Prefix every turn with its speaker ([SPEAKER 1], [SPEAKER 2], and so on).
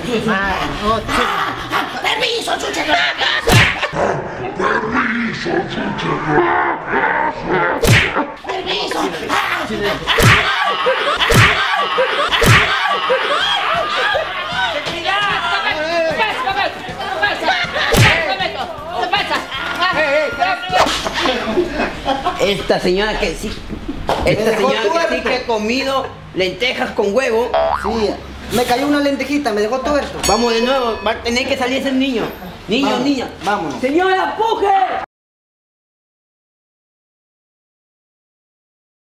[SPEAKER 1] Permiso, chucha. Permiso.
[SPEAKER 2] Esta señora que sí. Esta señora que sí que ha comido lentejas con huevo.
[SPEAKER 3] Sí, me cayó una lentejita, me dejó tuerto.
[SPEAKER 2] Vamos de nuevo, va a tener que salir ese niño. Niño,
[SPEAKER 3] Vamos,
[SPEAKER 2] niña.
[SPEAKER 3] vámonos.
[SPEAKER 2] Señora, puje.